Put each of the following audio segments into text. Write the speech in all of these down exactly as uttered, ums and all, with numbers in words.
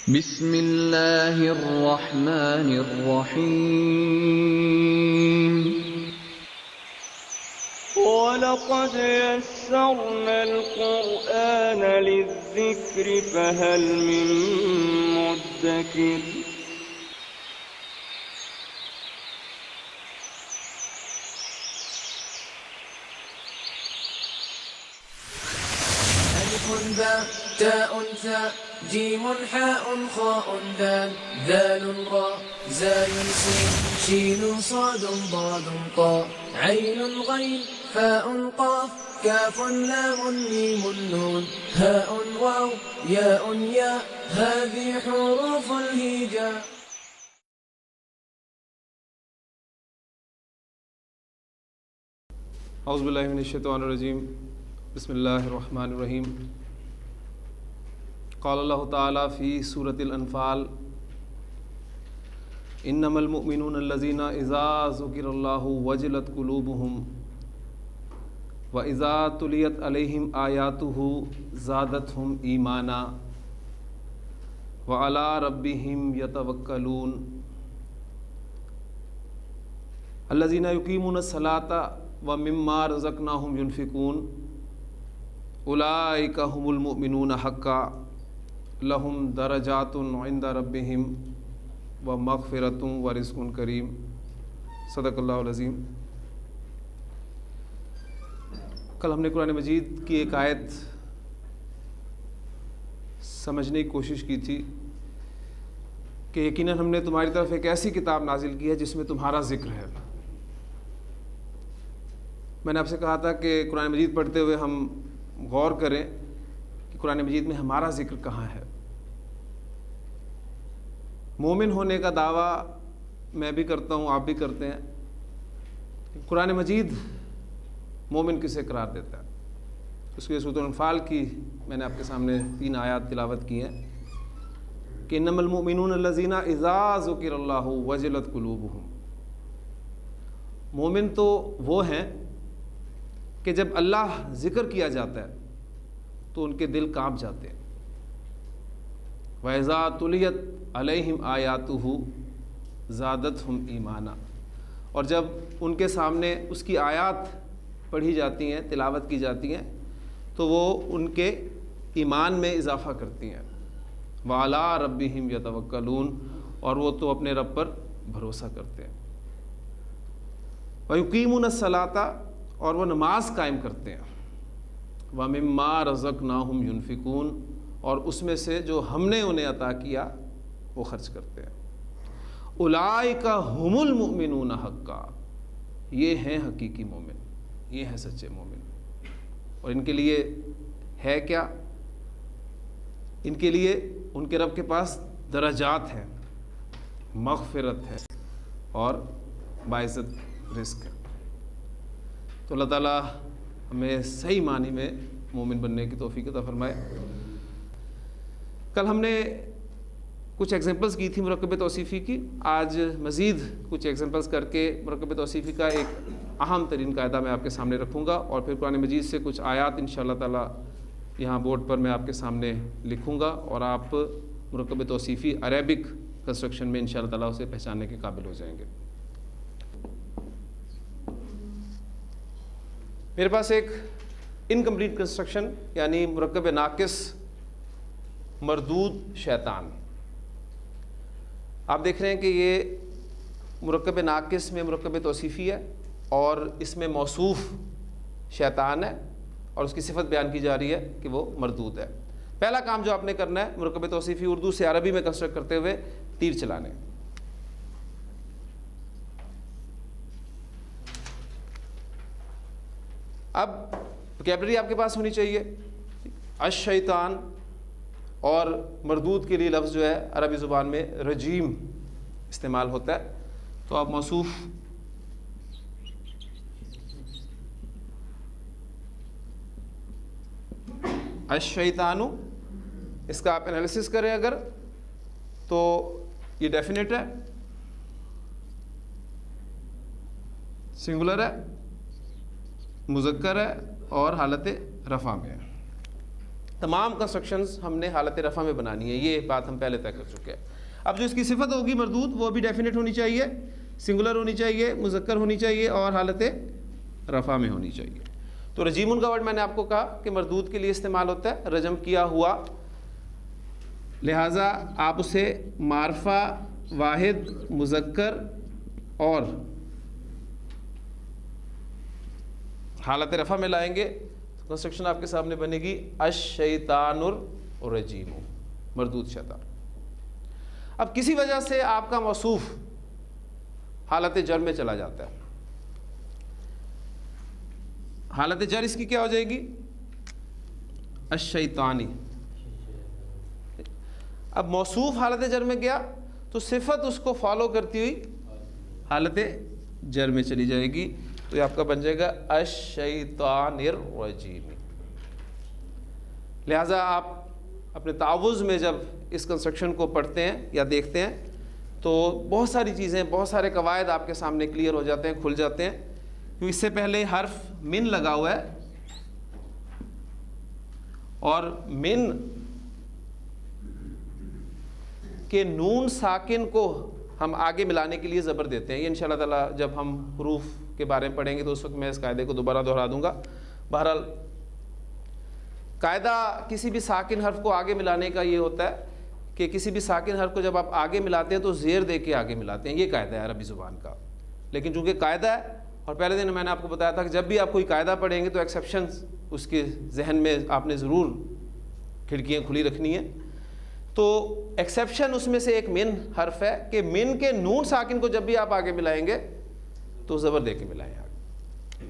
بسم اللہ الرحمن الرحیم وَلَقَدْ يَسَّرْنَا الْقُرْآنَ لِلذِّكْرِ فَهَلْ مِن مُّدَّكِرٍ ألف باء تاء ثاء جيم حاء خاء دال ذال راء زاي سين شين صاد ضاد طاء عين غين فاء قاف كاف لام ميم نون هاء واو ياء ياء هذه حروف الهجاء. اعوذ باللہ من الشیطان الرجیم بسم اللہ الرحمن الرحیم. قال اللہ تعالیٰ فی سورۃ الانفال انما المؤمنون الذین اذا ذکر اللہ وجلت قلوبہم واذا تلیت علیہم آیاتہ زادتہم ایمانا وعلی ربہم یتوکلون الذین یقیمون الصلاۃ وَمِمَّا رَزَقْنَاهُمْ يُنْفِقُونَ أُولَئِكَ هُمُ الْمُؤْمِنُونَ حَقًّا لَهُمْ دَرَجَاتٌ عِنْدَ رَبِّهِمْ وَمَغْفِرَةٌ وَرِزْقٌ كَرِيمٌ. صدق اللہ العظیم. کل ہم نے قرآن مجید کی ایک آیت سمجھنے کی کوشش کی تھی کہ یقیناً ہم نے تمہاری طرف ایک ایسی کتاب نازل کی ہے جس میں تمہارا ذکر ہے. میں نے آپ سے کہا تھا کہ قرآن مجید پڑھتے ہوئے ہم غور کریں کہ قرآن مجید میں ہمارا ذکر کہاں ہے. مومن ہونے کا دعویٰ میں بھی کرتا ہوں، آپ بھی کرتے ہیں. قرآن مجید مومن کسے قرار دیتا ہے؟ اس کی سورۃ الانفال کی میں نے آپ کے سامنے تین آیات تلاوت کی ہیں کہ انما المؤمنون الذین اذا ذکر اللہ وجلت قلوبہم. مومن تو وہ ہیں کہ جب اللہ ذکر کیا جاتا ہے تو ان کے دل کانپ جاتے ہیں. وَإِذَا تُلِيَتْ عَلَيْهِمْ آيَاتُهُ زَادَتْهُمْ ایمانا. اور جب ان کے سامنے اس کی آیات پڑھی جاتی ہیں، تلاوت کی جاتی ہیں، تو وہ ان کے ایمان میں اضافہ کرتی ہیں. وَعَلَىٰ رَبِّهِمْ يَتَوَكَّلُونَ. اور وہ تو اپنے رب پر بھروسہ کرتے ہیں. وَيُقِيمُونَ الصَّلَاةَ. اور وہ نماز قائم کرتے ہیں. وَمِمَّا رَزَقْنَاهُمْ يُنْفِقُونَ. اور اس میں سے جو ہم نے انہیں عطا کیا وہ خرچ کرتے ہیں. اولئک هم المؤمنون حقا. یہ ہیں حقیقی مومن، یہ ہیں سچے مومن. اور ان کے لیے ہے کیا؟ ان کے لیے ان کے رب کے پاس درجات ہیں، مغفرت ہے اور باعزت رزق ہے. تو اللہ تعالیٰ ہمیں صحیح معنی میں مومن بننے کی توفیق عطا فرمائے. کل ہم نے کچھ ایگزامپلس کی تھی مرکب توصیفی کی. آج مزید کچھ ایگزامپلس کر کے مرکب توصیفی کا ایک اہم ترین قاعدہ میں آپ کے سامنے رکھوں گا، اور پھر قرآن مجید سے کچھ آیات انشاءاللہ تعالیٰ یہاں بورڈ پر میں آپ کے سامنے لکھوں گا، اور آپ مرکب توصیفی عربک کنسٹرکشن میں انشاءاللہ تعالیٰ اسے پہچاننے کے قابل ہو جائیں گے. میرے پاس ایک انکمپلیٹ کنسٹرکشن یعنی مرکب ناقص مردود شیطان. آپ دیکھ رہے ہیں کہ یہ مرکب ناقص میں مرکب توصیفی ہے اور اس میں موصوف شیطان ہے اور اس کی صفت بیان کی جا رہی ہے کہ وہ مردود ہے. پہلا کام جو آپ نے کرنا ہے مرکب توصیفی اردو سے عربی میں کنسٹرکٹ کرتے ہوئے تیر چلانے. اب وکیبلری آپ کے پاس ہونی چاہیے. الشیطان اور مردود کے لیے لفظ جو ہے عربی زبان میں رجیم استعمال ہوتا ہے. تو آپ موصوف الشیطان، اس کا آپ انالیسس کریں اگر تو یہ ڈیفینیٹ ہے، سنگولر ہے، مذکر ہے اور حالت رفع میں ہے. تمام کنسٹرکشنز ہم نے حالت رفع میں بنانی ہے، یہ بات ہم پہلے طے کر چکے ہیں۔ اب جو اس کی صفت ہوگی مردود وہ بھی ڈیفینٹ ہونی چاہیے، سنگولر ہونی چاہیے، مذکر ہونی چاہیے اور حالت رفع میں ہونی چاہیے۔ تو رجیمن کا ورڈ میں نے آپ کو کہا کہ مردود کے لیے استعمال ہوتا ہے، رجم کیا ہوا، لہٰذا آپ اسے معرفہ واحد مذکر اور حالت رفع میں لائیں گے تو کنسٹرکشن آپ کے سامنے بنے گی الشیطان الرجیم، مردود شیطان۔ اب کسی وجہ سے آپ کا موصوف حالت جر میں چلا جاتا ہے، حالت جر اس کی کیا ہو جائے گی؟ الشیطانی۔ اب موصوف حالت جر میں گیا تو صفت اس کو فالو کرتی ہوئی حالت جر میں چلی جائے گی، تو یہ آپ کا بن جائے گا الشیطان الرجیم۔ لہٰذا آپ اپنے تعوذ میں جب اس کنسٹرکشن کو پڑھتے ہیں یا دیکھتے ہیں تو بہت ساری چیزیں، بہت سارے قواعد آپ کے سامنے کلیئر ہو جاتے ہیں، کھل جاتے ہیں، کیونکہ اس سے پہلے حرف من لگا ہوا ہے اور من کے نون ساکن کو ہم آگے ملانے کے لیے زبر دیتے ہیں۔ یہ انشاءاللہ تعالیٰ جب ہم حروف کے بارے میں پڑھیں گے تو اس وقت میں اس قاعدے کو دوبارہ دہرا دوں گا۔ بہرحال قاعدہ کسی بھی ساکن حرف کو آگے ملانے کا یہ ہوتا ہے کہ کسی بھی ساکن حرف کو جب آپ آگے ملاتے ہیں تو زیر دے کے آگے ملاتے ہیں، یہ قاعدہ ہے عربی زبان کا۔ لیکن چونکہ قاعدہ ہے، اور پہلے دن میں نے آپ کو بتایا تھا کہ جب بھی آپ کوئی قاعدہ پڑھیں گے تو ایکسیپشنز اس کے ذہن میں آپ نے ضرور کھڑکیاں کھلی رکھنی ہیں۔ تو ایکسیپشن اس میں سے ایک من حرف ہے کہ من کے نون ساکن کو جب بھی آپ آگے ملائیں گے تو زبر دے کے ملائیں آگے،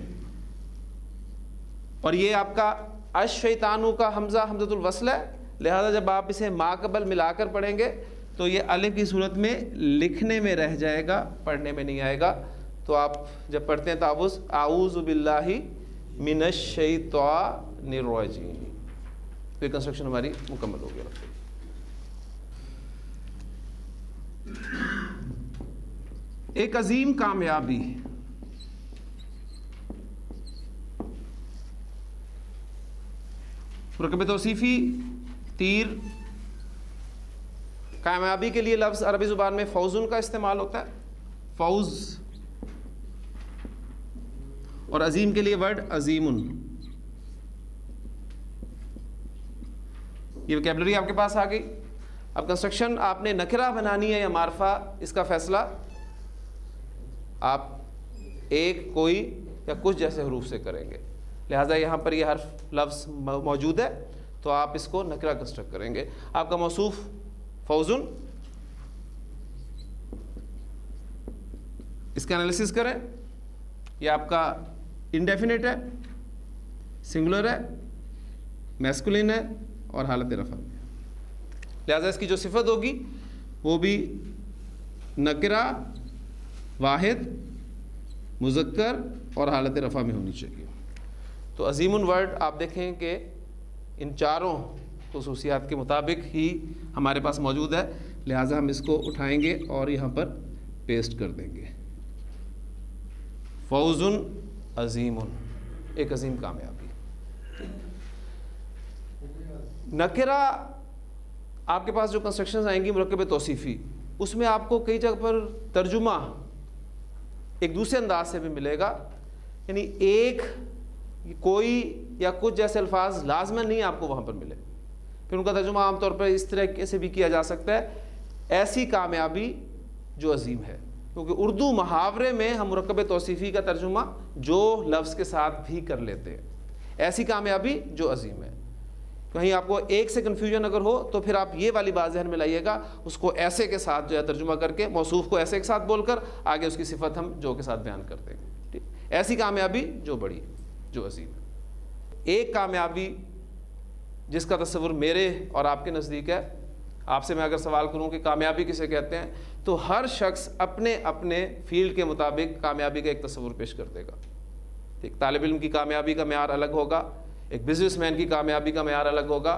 اور یہ آپ کا الشیطانو کا حمزہ حمزۃ الوصل ہے، لہذا جب آپ اسے ما قبل ملا کر پڑھیں گے تو یہ الف کی صورت میں لکھنے میں رہ جائے گا، پڑھنے میں نہیں آئے گا۔ تو آپ جب پڑھتے ہیں تعوذ اعوذ باللہ من الشیطان الرجیم، تو یہ کنسٹرکشن ہماری مکمل ہو گیا۔ ایک عظیم کامیابی، مرکب توصیفی تیر، کامیابی کے لیے لفظ عربی زبان میں فوزن کا استعمال ہوتا ہے، فوز، اور عظیم کے لیے ورڈ عظیمن۔ یہ وکیبلری آپ کے پاس آ گئی۔ اب کنسٹرکشن آپ نے نکرہ بنانی ہے یا معرفہ، اس کا فیصلہ آپ ایک، کوئی یا کچھ جیسے حروف سے کریں گے، لہٰذا یہاں پر یہ حرف لفظ موجود ہے تو آپ اس کو نکرہ کنسٹرکٹ کریں گے۔ آپ کا موصوف فوزن، اس کا انالیسس کریں، یہ آپ کا انڈیفینٹ ہے، سنگولر ہے، میسکولین ہے اور حالت رفع ہے، لہٰذا اس کی جو صفت ہوگی وہ بھی نکرہ واحد مذکر اور حالت رفع میں ہونی چاہیے۔ تو عظیم ورڈ آپ دیکھیں کہ ان چاروں خصوصیات کے مطابق ہی ہمارے پاس موجود ہے، لہٰذا ہم اس کو اٹھائیں گے اور یہاں پر پیسٹ کر دیں گے۔ فوزن عظیم، ایک عظیم کامیابی۔ نکرہ آپ کے پاس جو کنسٹرکشنز آئیں گی مرکب توصیفی، اس میں آپ کو کئی جگہ پر ترجمہ ایک دوسرے انداز سے بھی ملے گا، یعنی ایک، کوئی یا کچھ جیسے الفاظ لازماً نہیں آپ کو وہاں پر ملے، پھر ان کا ترجمہ عام طور پر اس طرح سے بھی کیا جا سکتا ہے، ایسی کامیابی جو عظیم ہے، کیونکہ اردو محاورے میں ہم مرکب توصیفی کا ترجمہ جو لفظ کے ساتھ بھی کر لیتے ہیں، ایسی کامیابی جو عظیم ہے۔ کہیں آپ کو ایک سے کنفیوژن اگر ہو تو پھر آپ یہ والی بات ذہن میں لائیے گا، اس کو ایسے کے ساتھ جو ہے ترجمہ کر کے موصوف کو ایسے کے ساتھ بول کر آگے اس کی صفت ہم جو کے ساتھ بیان کر دیں گے، ٹھیک، ایسی کامیابی جو بڑی، جو عظیم ہے۔ ایک کامیابی جس کا تصور میرے اور آپ کے نزدیک ہے، آپ سے میں اگر سوال کروں کہ کامیابی کسے کہتے ہیں تو ہر شخص اپنے اپنے فیلڈ کے مطابق کامیابی کا ایک تصور پیش کر دے گا، ٹھیک، طالب علم کی کامیابی کا معیار الگ ہوگا، ایک بزنس مین کی کامیابی کا معیار الگ ہوگا،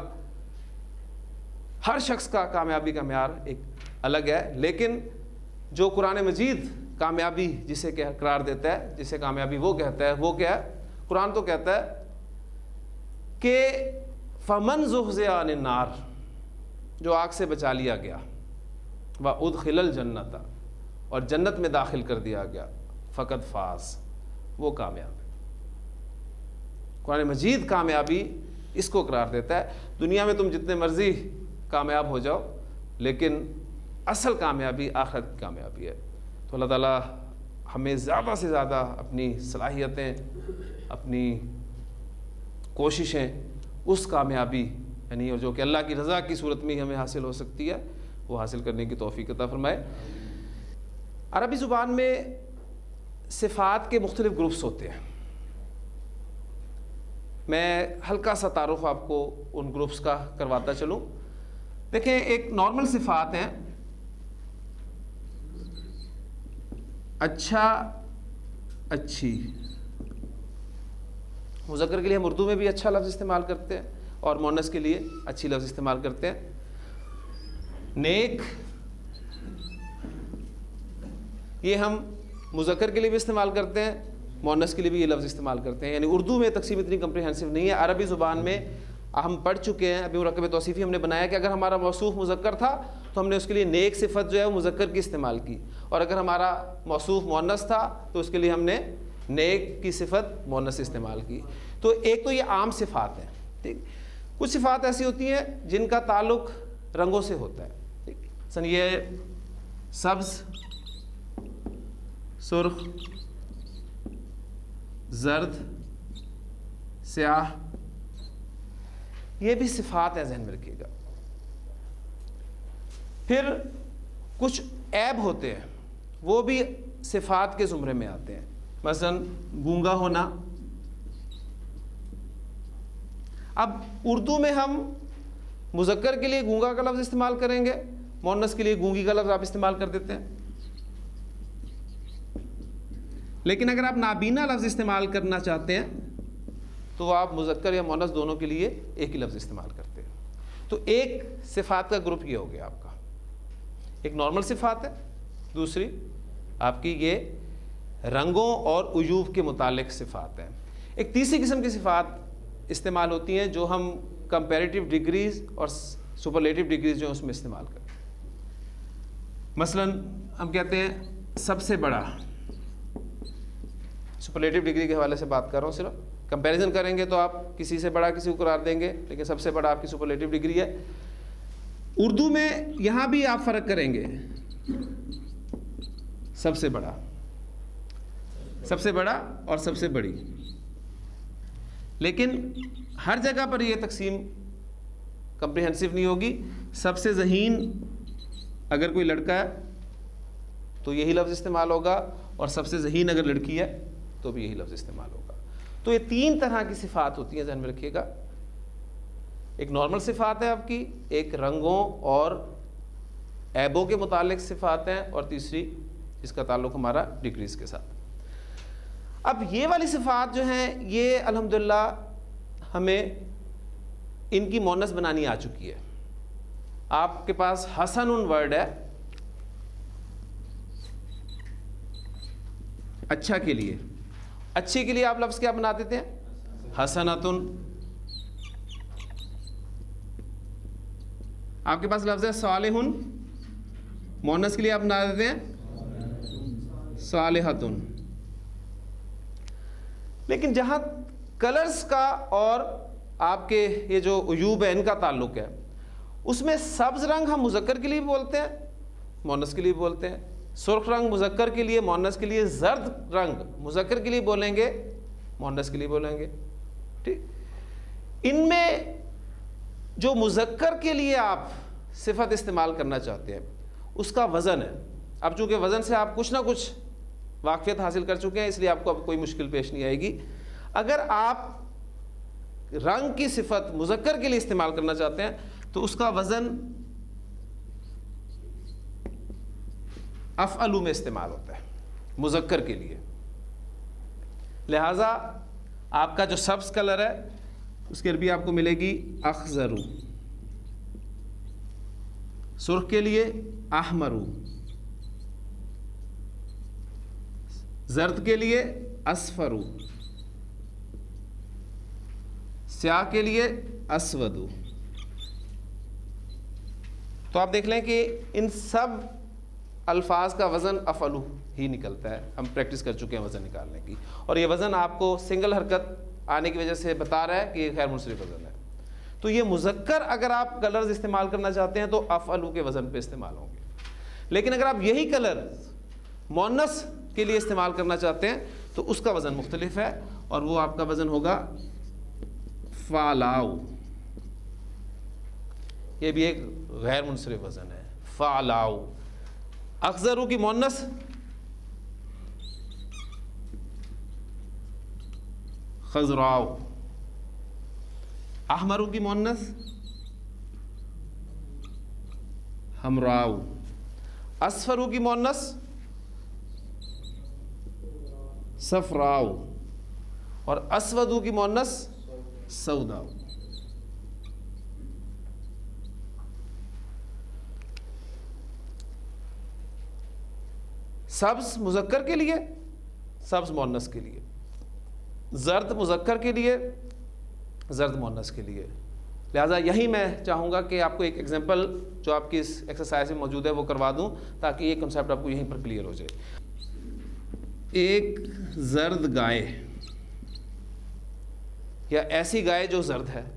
ہر شخص کا کامیابی کا معیار ایک الگ ہے، لیکن جو قرآن مجید کامیابی جسے قرار دیتا ہے، جسے کامیابی وہ کہتا ہے، وہ کیا ہے؟ قرآن تو کہتا ہے کہ فمن زحزح عن النار، جو آگ سے بچا لیا گیا، وادخل الجنت، اور جنت میں داخل کر دیا گیا، فقد فاز، وہ کامیاب ہے۔ قرآن مجید کامیابی اس کو قرار دیتا ہے۔ دنیا میں تم جتنے مرضی کامیاب ہو جاؤ، لیکن اصل کامیابی آخرت کی کامیابی ہے۔ تو اللہ تعالیٰ ہمیں زیادہ سے زیادہ اپنی صلاحیتیں، اپنی کوششیں اس کامیابی یعنی اور جو کہ اللہ کی رضا کی صورت میں ہی ہمیں حاصل ہو سکتی ہے، وہ حاصل کرنے کی توفیق عطا فرمائے۔ عربی زبان میں صفات کے مختلف گروپس ہوتے ہیں۔ میں ہلکا سا تعارف آپ کو ان گروپس کا کرواتا چلوں۔ دیکھیں، ایک نارمل صفات ہیں، اچھا، اچھی۔ مذکر کے لیے ہم اردو میں بھی اچھا لفظ استعمال کرتے ہیں اور مؤنث کے لیے اچھی لفظ استعمال کرتے ہیں۔ نیک، یہ ہم مذکر کے لیے بھی استعمال کرتے ہیں، مؤنث کے لیے بھی یہ لفظ استعمال کرتے ہیں۔ یعنی اردو میں تقسیم اتنی کمپریہنسو نہیں ہے۔ عربی زبان میں ہم پڑھ چکے ہیں، ابھی مرکب توصیفی ہم نے بنایا کہ اگر ہمارا موصوف مذکر تھا تو ہم نے اس کے لیے نیک صفت جو ہے وہ مذکر کی استعمال کی، اور اگر ہمارا موصوف مؤنث تھا تو اس کے لیے ہم نے نیک کی صفت مؤنث استعمال کی۔ تو ایک تو یہ عام صفات ہیں، ٹھیک۔ کچھ صفات ایسی ہوتی ہیں جن کا تعلق رنگوں سے ہوتا ہے، ٹھیک۔ مثلا یہ سبز، سرخ، زرد، سیاہ، یہ بھی صفات ہیں، ذہن میں رکھیے گا۔ پھر کچھ عیب ہوتے ہیں، وہ بھی صفات کے زمرے میں آتے ہیں۔ مثلا گونگا ہونا۔ اب اردو میں ہم مذکر کے لیے گونگا کا لفظ استعمال کریں گے، مؤنث کے لیے گونگی کا لفظ آپ استعمال کر دیتے ہیں۔ لیکن اگر آپ نابینا لفظ استعمال کرنا چاہتے ہیں تو آپ مذکر یا مؤنث دونوں کے لیے ایک ہی لفظ استعمال کرتے ہیں۔ تو ایک صفات کا گروپ یہ ہو گیا آپ کا، ایک نارمل صفات ہے، دوسری آپ کی یہ رنگوں اور عیوب کے متعلق صفات ہیں۔ ایک تیسری قسم کی صفات استعمال ہوتی ہیں جو ہم کمپیریٹیو ڈگریز اور سپرلیٹیو ڈگریز جو ہیں اس میں استعمال کرتے ہیں۔ مثلا ہم کہتے ہیں سب سے بڑا، سپرلیٹیو ڈگری کے حوالے سے بات کر رہا ہوں، صرف کمپیریزن کریں گے تو آپ کسی سے بڑا کسی کو قرار دیں گے، لیکن سب سے بڑا آپ کی سپرلیٹیو ڈگری ہے۔ اردو میں یہاں بھی آپ فرق کریں گے، سب سے بڑا، سب سے بڑا اور سب سے بڑی، لیکن ہر جگہ پر یہ تقسیم کمپریہنسو نہیں ہوگی۔ سب سے ذہین اگر کوئی لڑکا ہے تو یہی لفظ استعمال ہوگا، اور سب سے ذہین اگر لڑکی ہے تو بھی یہی لفظ استعمال ہوگا۔ تو یہ تین طرح کی صفات ہوتی ہیں، ذہن میں رکھیے گا۔ ایک نارمل صفات ہے آپ کی، ایک رنگوں اور عیبوں کے متعلق صفات ہیں، اور تیسری جس کا تعلق ہمارا ڈگریز کے ساتھ۔ اب یہ والی صفات جو ہیں یہ الحمدللہ ہمیں ان کی مؤنث بنانی آ چکی ہے۔ آپ کے پاس حسن ورڈ ہے اچھا کے لیے، اچھے کے لیے آپ لفظ کیا بنا دیتے ہیں؟ حسنتن۔ آپ کے پاس لفظ ہے صالحن، مؤنث کے لیے آپ بنا دیتے ہیں صالحتن۔ لیکن جہاں کلرز کا اور آپ کے یہ جو عیوب ہے ان کا تعلق ہے، اس میں سبز رنگ ہم مذکر کے لیے بھی بولتے ہیں، مؤنث کے لیے بھی بولتے ہیں۔ سرخ رنگ مذکر کے لیے، مؤنث کے لیے۔ زرد رنگ مذکر کے لیے بولیں گے، مؤنث کے لیے بولیں گے، ٹھیک۔ ان میں جو مذکر کے لیے آپ صفت استعمال کرنا چاہتے ہیں اس کا وزن ہے۔ اب چونکہ وزن سے آپ کچھ نہ کچھ واقفیت حاصل کر چکے ہیں، اس لیے آپ کو اب کوئی مشکل پیش نہیں آئے گی۔ اگر آپ رنگ کی صفت مذکر کے لیے استعمال کرنا چاہتے ہیں تو اس کا وزن افعلو میں استعمال ہوتا ہے مذکر کے لیے۔ لہذا آپ کا جو سبز کلر ہے اس کے عربی آپ کو ملے گی اخضرو، سرخ کے لیے احمرو، زرد کے لیے اصفرو، سیاہ کے لیے اسودو. تو آپ دیکھ لیں کہ ان سب الفاظ کا وزن افعلو ہی نکلتا ہے. ہم پریکٹس کر چکے ہیں وزن نکالنے کی, اور یہ وزن آپ کو سنگل حرکت آنے کی وجہ سے بتا رہا ہے کہ یہ غیر منصرف وزن ہے. تو یہ مذکر اگر آپ کلرز استعمال کرنا چاہتے ہیں تو افعلو کے وزن پہ استعمال ہوں گے, لیکن اگر آپ یہی کلر مؤنث کے لیے استعمال کرنا چاہتے ہیں تو اس کا وزن مختلف ہے, اور وہ آپ کا وزن ہوگا فعلاؤ. یہ بھی ایک غیر منصرف وزن ہے, فعلاؤ. اخضرو کی مؤنث خضراؤ, احمرو کی مؤنث حمراؤ, اصفرو کی مؤنث صفراؤ, اور اسودو کی مؤنث سوداؤ. سبز مذکر کے لیے, سبز مؤنث کے لیے, زرد مذکر کے لیے, زرد مؤنث کے لیے. لہٰذا یہی میں چاہوں گا کہ آپ کو ایک ایگزامپل جو آپ کی اس ایکسرسائز میں موجود ہے وہ کروا دوں, تاکہ یہ کنسیپٹ آپ کو یہیں پر کلیئر ہو جائے. ایک زرد گائے یا ایسی گائے جو زرد ہے.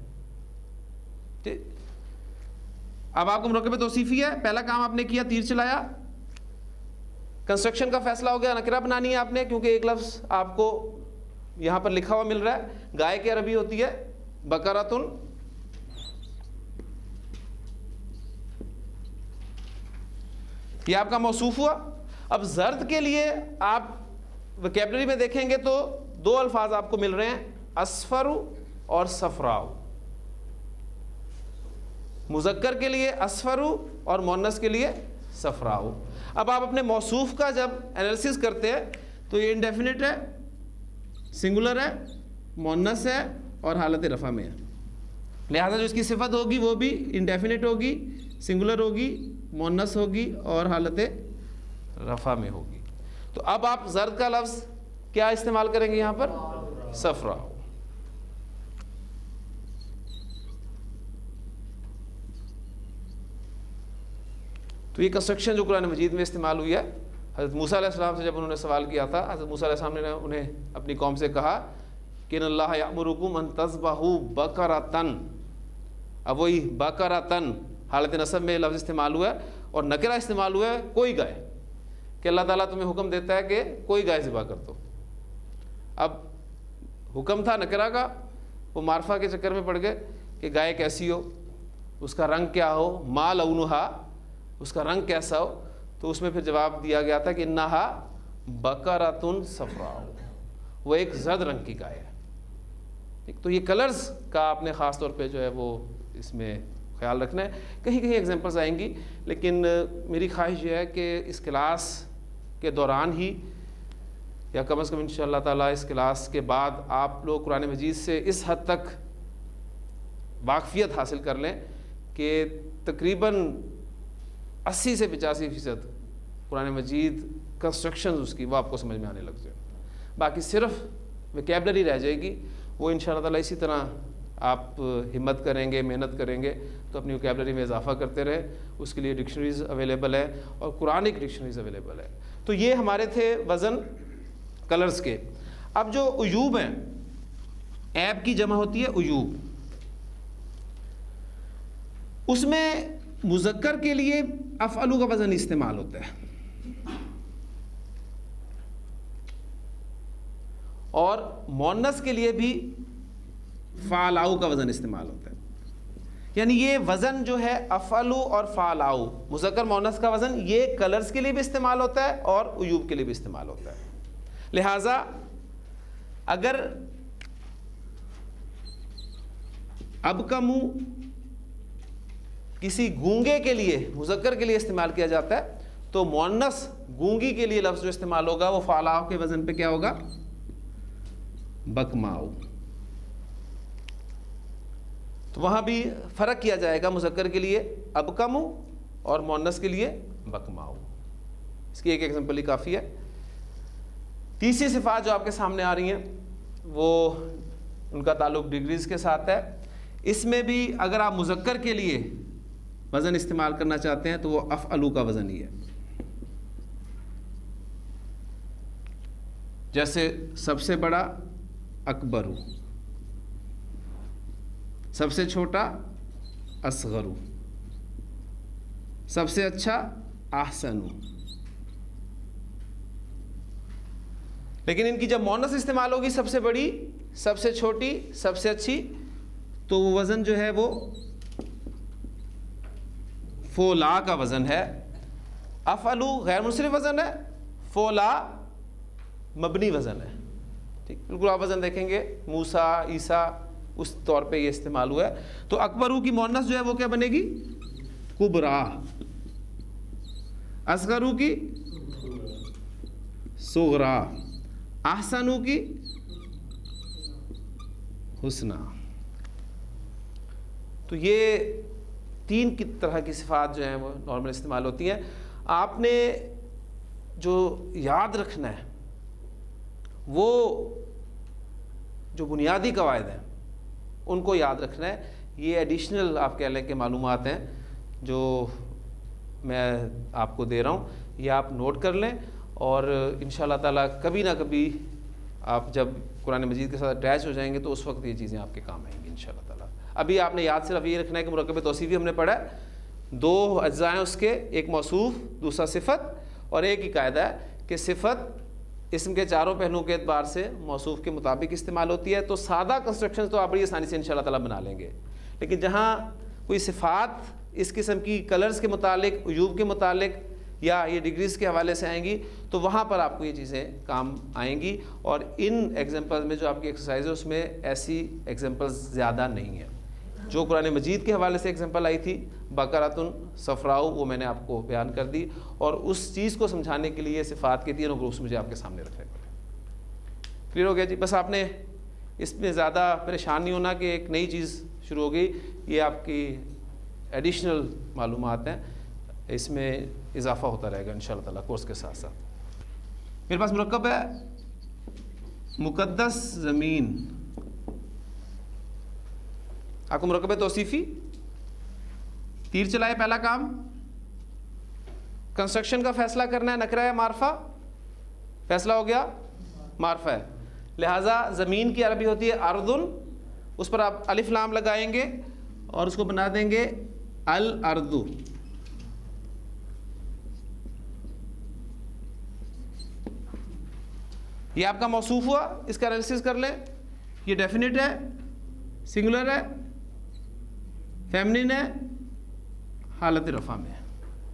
اب آپ کو مرکب توصیفی ہے, پہلا کام آپ نے کیا تیر چلایا, کنسٹرکشن کا فیصلہ ہو گیا, نکرہ بنانی ہے آپ نے, کیونکہ ایک لفظ آپ کو یہاں پر لکھا ہوا مل رہا ہے. گائے کی عربی ہوتی ہے بقرۃن, یہ آپ کا موصوف ہوا. اب زرد کے لیے آپ ویکیبلری میں دیکھیں گے تو دو الفاظ آپ کو مل رہے ہیں, اصفرو اور صفراؤ. مذکر کے لیے اصفرو اور مؤنث کے لیے صفراؤ. اب آپ اپنے موصوف کا جب انالیسس کرتے ہیں تو یہ انڈیفینٹ ہے, سنگولر ہے, مؤنث ہے اور حالت رفع میں ہے. لہذا جو اس کی صفت ہوگی وہ بھی انڈیفینٹ ہوگی, سنگولر ہوگی, مؤنث ہوگی اور حالت رفع میں ہوگی. تو اب آپ زرد کا لفظ کیا استعمال کریں گے یہاں پر, صفراؤ. تو یہ کنسٹرکشن جو قرآن مجید میں استعمال ہوئی ہے, حضرت موسیٰ علیہ السلام سے جب انہوں نے سوال کیا تھا, حضرت موسیٰ علیہ السلام نے انہیں اپنی قوم سے کہا کہ ان اللہ یأمرکم ان تذبحوا بقرۃ. اب وہی بقرۃ حالت نصب میں لفظ استعمال ہوا ہے, اور نکرہ استعمال ہوا ہے کوئی گائے, کہ اللہ تعالیٰ تمہیں حکم دیتا ہے کہ کوئی گائے ذبح کر دو. اب حکم تھا نکرہ کا, وہ معرفہ کے چکر میں پڑ گئے کہ گائے کیسی ہو, اس کا رنگ کیا ہو, ما لونہا, اس کا رنگ کیسا ہو. تو اس میں پھر جواب دیا گیا تھا کہ انہا بقرۃ صفراء, وہ ایک زرد رنگ کی گائے ہے. تو یہ کلرز کا آپ نے خاص طور پہ جو ہے وہ اس میں خیال رکھنا ہے. کہیں کہیں ایگزامپلز آئیں گی, لیکن میری خواہش یہ ہے کہ اس کلاس کے دوران ہی, یا کم از کم انشاءاللہ تعالیٰ اس کلاس کے بعد, آپ لوگ قرآن مجید سے اس حد تک واقفیت حاصل کر لیں کہ تقریباً اسی سے پچاسی فیصد قرآن مجید کنسٹرکشن اس کی وہ آپ کو سمجھ میں آنے لگ جائے. باقی صرف ویکیبلری رہ جائے گی, وہ انشاءاللہ تعالیٰ اسی طرح آپ ہمت کریں گے, محنت کریں گے تو اپنی ویکیبلری میں اضافہ کرتے رہیں. اس کے لیے ڈکشنریز اویلیبل ہے اور قرآنک ڈکشنریز اویلیبل ہے. تو یہ ہمارے تھے وزن کلرز کے. اب جو عیوب ہیں, عیب کی جمع ہوتی ہے عیوب, اس میں مذکر کے لیے افعلو کا وزن استعمال ہوتا ہے اور مؤنث کے لیے بھی فعلاؤ کا وزن استعمال ہوتا ہے. یعنی یہ وزن جو ہے افعلو اور فعلاؤ, مذکر مؤنث کا وزن, یہ کلرز کے لیے بھی استعمال ہوتا ہے اور عیوب کے لیے بھی استعمال ہوتا ہے. لہذا اگر اب کا منہ کسی گونگے کے لیے, مذکر کے لیے استعمال کیا جاتا ہے, تو مؤنث گونگی کے لیے لفظ جو استعمال ہوگا وہ فعلاؤ کے وزن پہ کیا ہوگا, بکماؤ. تو وہاں بھی فرق کیا جائے گا, مذکر کے لیے ابکمو اور مؤنث کے لیے بکماؤ. اس کی ایک ایگزامپل ہی کافی ہے. تیسری صفات جو آپ کے سامنے آ رہی ہیں وہ ان کا تعلق ڈگریز کے ساتھ ہے. اس میں بھی اگر آپ مذکر کے لیے وزن استعمال کرنا چاہتے ہیں تو وہ افعلو کا وزن ہی ہے. جیسے سب سے بڑا اکبرو، سب سے چھوٹا اصغرو، سب سے اچھا احسنو. لیکن ان کی جب مؤنث استعمال ہوگی، سب سے بڑی، سب سے چھوٹی، سب سے اچھی، تو وہ وزن جو ہے وہ فولا کا وزن ہے. افعلو غیر منصرف وزن ہے، فولا مبنی وزن ہے. ٹھیک، بالکل آپ وزن دیکھیں گے موسیٰ، عیسیٰ، اس طور پہ یہ استعمال ہوا ہے. تو اکبرو کی مؤنث جو ہے وہ کیا بنے گی؟ کبرا. اصغرو کی صغرا. احسنو کی حسنہ. تو یہ تین کی طرح کی صفات جو ہیں وہ نارمل استعمال ہوتی ہیں. آپ نے جو یاد رکھنا ہے وہ جو بنیادی قواعد ہیں ان کو یاد رکھنا ہے. یہ ایڈیشنل آپ کہہ لیں کہ معلومات ہیں جو میں آپ کو دے رہا ہوں، یہ آپ نوٹ کر لیں، اور ان شاء اللہ تعالیٰ کبھی نہ کبھی آپ جب قرآن مجید کے ساتھ اٹیچ ہو جائیں گے تو اس وقت یہ چیزیں آپ کے کام آئیں گی ان شاء اللہ تعالیٰ. ابھی آپ نے یاد صرف یہ رکھنا ہے کہ مرکب توصیفی ہم نے پڑھا ہے، دو اجزاء ہیں اس کے، ایک موصوف دوسرا صفت، اور ایک ہی قاعدہ ہے کہ صفت اسم کے چاروں پہلوؤں کے اعتبار سے موصوف کے مطابق استعمال ہوتی ہے. تو سادہ کنسٹرکشن تو آپ بڑی آسانی سے ان شاء اللہ تعالیٰ بنا لیں گے، لیکن جہاں کوئی صفات اس قسم کی کلرز کے متعلق، عیوب کے متعلق، یا یہ ڈگریز کے حوالے سے آئیں گی تو وہاں پر آپ کو یہ چیزیں کام آئیں گی. اور ان ایگزامپل میں جو آپ کی ایکسرسائز ہے اس میں ایسی ایگزامپلز زیادہ نہیں ہیں. جو قرآن مجید کے حوالے سے ایگزامپل آئی تھی بقرۃ صفراء، وہ میں نے آپ کو بیان کر دی، اور اس چیز کو سمجھانے کے لیے صفات کے تینوں گروپس مجھے آپ کے سامنے رکھنے پڑے. کلیئر ہو گیا جی؟ بس آپ نے اس میں زیادہ پریشان نہیں ہونا کہ ایک نئی چیز شروع ہو گئی. یہ آپ کی ایڈیشنل معلومات ہیں، اس میں اضافہ ہوتا رہے گا ان شاء اللہ تعالیٰ کورس کے ساتھ ساتھ. میرے پاس مرکب ہے مقدس زمین. آپ کو مرکب توصیفی، تیر چلائے پہلا کام، کنسٹرکشن کا فیصلہ کرنا ہے نکرہ ہے معرفہ، فیصلہ ہو گیا معرفہ ہے. لہٰذا زمین کی عربی ہوتی ہے ارضن، اس پر آپ الف لام لگائیں گے اور اس کو بنا دیں گے الارض. یہ آپ کا موصوف ہوا، اس کا انالیسس کر لیں. یہ ڈیفینٹ ہے، سنگولر ہے، فیمنن ہے، حالت رفع میں ہے.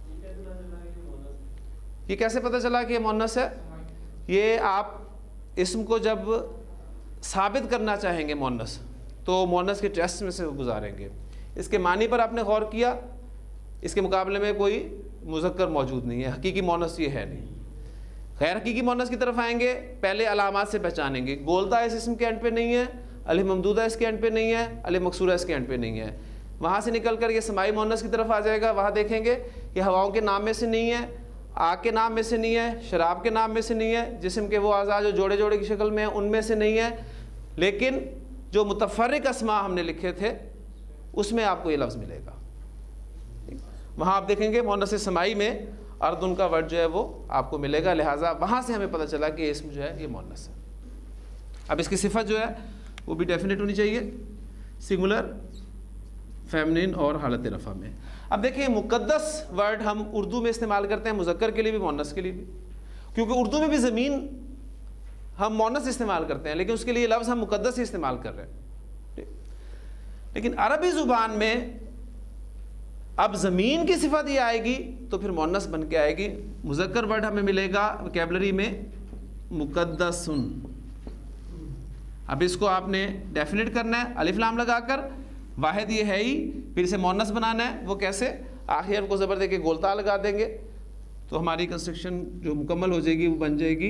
یہ کیسے پتہ چلا کہ یہ مؤنث ہے؟ یہ آپ اسم کو جب ثابت کرنا چاہیں گے مؤنث تو مؤنث کے ٹیسٹ میں سے گزاریں گے. اس کے معنی پر آپ نے غور کیا، اس کے مقابلے میں کوئی مذکر موجود نہیں ہے، حقیقی مؤنث یہ ہے نہیں. غیر حقیقی مؤنث کی طرف آئیں گے، پہلے علامات سے پہچانیں گے. گولتا اس اسم کے اینڈ پہ نہیں ہے، الف ممدودہ اس کے اینڈ پہ نہیں ہے، الف مکسورہ اس کے اینڈ پہ نہیں ہے. وہاں سے نکل کر یہ سماعی مؤنث کی طرف آ جائے گا، وہاں دیکھیں گے یہ ہواؤں کے نام میں سے نہیں ہے، آگ کے نام میں سے نہیں ہے، شراب کے نام میں سے نہیں ہے، جسم کے وہ اعضاء جو جوڑے جوڑے کی شکل میں ہیں ان میں سے نہیں ہے. لیکن جو متفرق اسماء ہم نے لکھے تھے اس میں آپ کو یہ لفظ ملے گا. وہاں آپ دیکھیں گے مؤنث سماعی میں اردن کا ورڈ جو ہے وہ آپ کو ملے گا. لہٰذا وہاں سے ہمیں پتہ چلا کہ یہ اسم جو ہے یہ مؤنث ہے. اب اس کی صفت جو ہے وہ بھی ڈیفینٹ ہونی چاہیے، سنگولر، فیمنن اور حالت رفع میں. اب دیکھیں مقدس ورڈ ہم اردو میں استعمال کرتے ہیں، مذکر کے لیے بھی مؤنث کے لیے بھی، کیونکہ اردو میں بھی زمین ہم مؤنث استعمال کرتے ہیں لیکن اس کے لیے لفظ ہم مقدس ہی استعمال کر رہے ہیں. لیکن عربی زبان میں اب زمین کی صفت یہ آئے گی تو پھر مؤنث بن کے آئے گی. مذکر ورڈ ہمیں ملے گا وکیبلری میں مقدسن. اب اس کو آپ نے ڈیفینٹ کرنا ہے الف لام لگا کر، واحد یہ ہے ہی، پھر اسے مؤنث بنانا ہے. وہ کیسے؟ آخر کو زبر دے کے گولتا لگا دیں گے تو ہماری کنسٹرکشن جو مکمل ہو جائے گی وہ بن جائے گی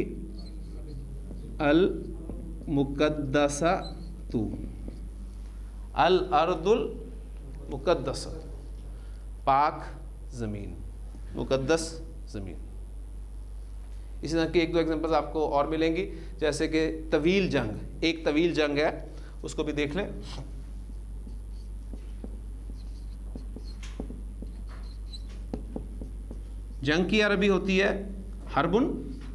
المقدسہ تو، الارض المقدسہ، پاک زمین، مقدس زمین. اسی طرح کی ایک دو ایگزامپلز آپ کو اور ملیں گی، جیسے کہ طویل جنگ. ایک طویل جنگ ہے اس کو بھی دیکھ لیں. جنگ کی عربی ہوتی ہے حربن،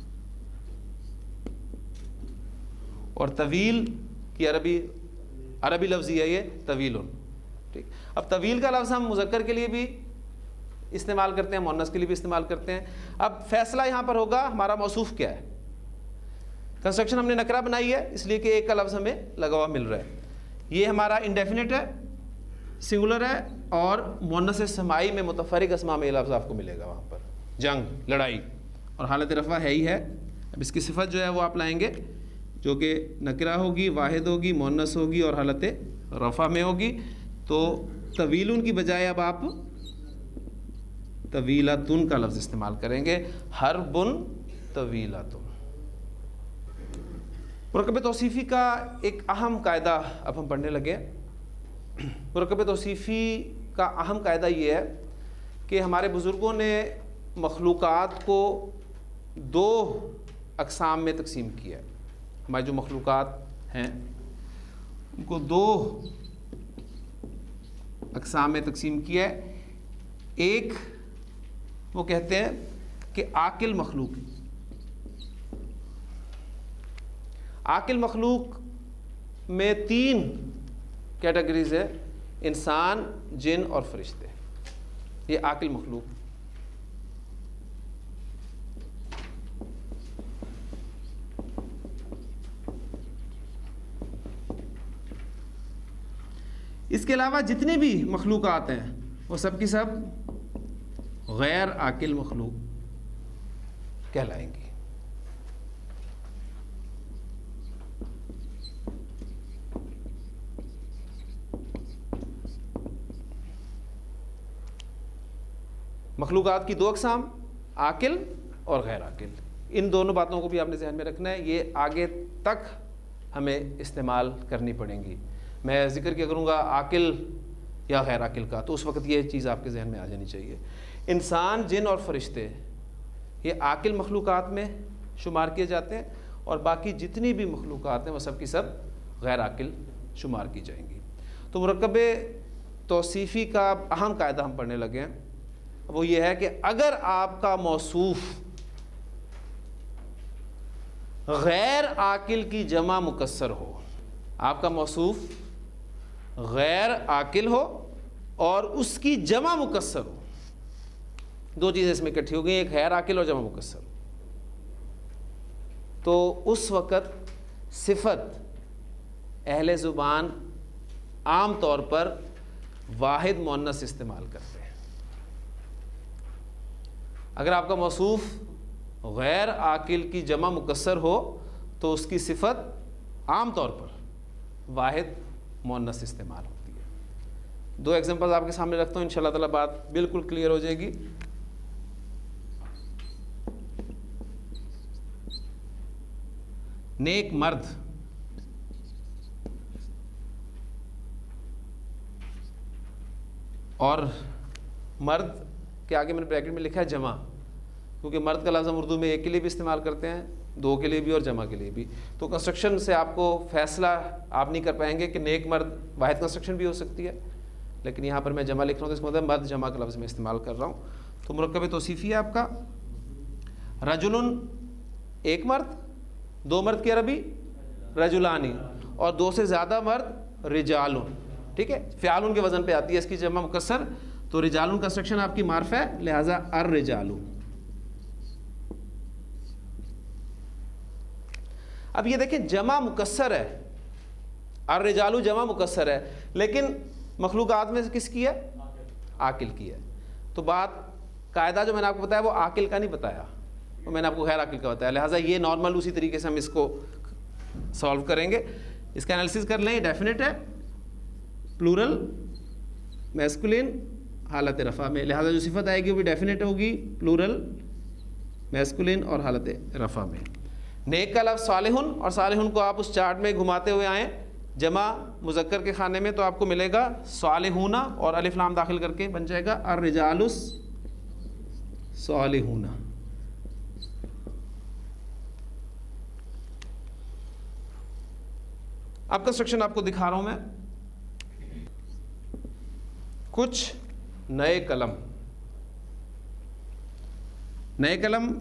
اور طویل کی عربی عربی لفظ ہے یہ طویلن. ٹھیک. اب طویل کا لفظ ہم مذکر کے لیے بھی استعمال کرتے ہیں، مؤنث کے لیے بھی استعمال کرتے ہیں. اب فیصلہ یہاں پر ہوگا ہمارا موصوف کیا ہے. کنسٹرکشن ہم نے نکرہ بنائی ہے اس لیے کہ ایک کا لفظ ہمیں لگا ہوا مل رہا ہے. یہ ہمارا انڈیفینٹ ہے، سنگولر ہے، اور مؤنث سمائی میں متفرق اسماء میں یہ لفظ آپ کو ملے گا وہاں پر. جنگ، لڑائی، اور حالت رفع ہے ہی ہے. اب اس کی صفت جو ہے وہ آپ لائیں گے جو کہ نکرہ ہوگی، واحد ہوگی، مؤنث ہوگی اور حالت رفع میں ہوگی. تو طویلن کی بجائے اب آپ طویلتن کا لفظ استعمال کریں گے. حربن طویلتن. مرکب توصیفی کا ایک اہم قاعدہ اب ہم پڑھنے لگے. مرکب توصیفی کا اہم قاعدہ یہ ہے کہ ہمارے بزرگوں نے مخلوقات کو دو اقسام میں تقسیم کیا ہے. ہماری جو مخلوقات ہیں ان کو دو اقسام میں تقسیم کیا ہے. ایک وہ کہتے ہیں کہ عاقل مخلوق. عاقل مخلوق میں تین کیٹیگریز ہے: انسان، جن اور فرشتے. یہ عاقل مخلوق. اس کے علاوہ جتنی بھی مخلوقات ہیں وہ سب کی سب غیر عاقل مخلوق کہلائیں گی. مخلوقات کی دو اقسام، عاقل اور غیر عاقل. ان دونوں باتوں کو بھی آپ نے ذہن میں رکھنا ہے. یہ آگے تک ہمیں استعمال کرنی پڑیں گی. میں ذکر کیا کروں گا عاقل یا غیر عاقل کا تو اس وقت یہ چیز آپ کے ذہن میں آ جانی چاہیے. انسان، جن اور فرشتے یہ عاقل مخلوقات میں شمار کیے جاتے ہیں، اور باقی جتنی بھی مخلوقات ہیں وہ سب کی سب غیر عاقل شمار کی جائیں گی. تو مرکب توصیفی کا اہم قاعدہ ہم پڑھنے لگے ہیں. وہ یہ ہے کہ اگر آپ کا موصوف غیر عاقل کی جمع مکسر ہو، آپ کا موصوف غیر عاقل ہو اور اس کی جمع مکسر ہو، دو چیزیں اس میں اکٹھی ہو گئی، ایک غیر عاقل اور جمع مکسر، تو اس وقت صفت اہل زبان عام طور پر واحد مؤنث استعمال کرتے ہیں. اگر آپ کا موصوف غیر عاقل کی جمع مکسر ہو تو اس کی صفت عام طور پر واحد مؤنث استعمال ہوتی ہے. دو ایگزامپلز آپ کے سامنے رکھتا ہوں، انشاءاللہ تعالی بات بالکل کلیئر ہو جائے گی. نیک مرد، اور مرد کے آگے میں نے بریکٹ میں لکھا ہے جمع، کیونکہ مرد کا لفظ ہم اردو میں ایک کے لیے بھی استعمال کرتے ہیں، دو کے لیے بھی اور جمع کے لیے بھی. تو کنسٹرکشن سے آپ کو فیصلہ آپ نہیں کر پائیں گے کہ نیک مرد واحد کنسٹرکشن بھی ہو سکتی ہے، لیکن یہاں پر میں جمع لکھ رہا ہوں تو اس کا مطلب مرد جمع کا لفظ میں استعمال کر رہا ہوں. تو مرکب توصیفی ہے آپ کا رجلن ایک مرد، دو مرد کی عربی رجلانی، اور دو سے زیادہ مرد رجالن. ٹھیک ہے، فعالن کے وزن پہ آتی ہے اس کی جمع مکسر. تو رجالن کنسٹرکشن آپ کی معرف ہے، لہذا الرجال. اب یہ دیکھیں جمع مکسر ہے، الرجال جمع مکسر ہے، لیکن مخلوقات میں سے کس کی ہے؟ عاقل کی ہے. تو بات قاعدہ جو میں نے آپ کو بتایا وہ عاقل کا نہیں بتایا، وہ میں نے آپ کو غیر عاقل کا بتایا. لہٰذا یہ نارمل اسی طریقے سے ہم اس کو سالو کریں گے. اس کا انالیسس کر لیں. ڈیفینٹ ہے، پلورل، میسکولین، حالت رفع میں، لہٰذا جو صفت آئے گی وہ بھی ڈیفینٹ ہوگی، پلورل، میسکولین اور حالت رفع میں. نیک کا لفظ صالحن، اور صالحن کو آپ اس چارٹ میں گھماتے ہوئے آئیں جمع مذکر کے خانے میں تو آپ کو ملے گا صالحون، اور الف لام داخل کر کے بن جائے گا الرجال صالحون. اب کنسٹرکشن آپ کو دکھا رہا ہوں میں کچھ نئے کلم نئے کلم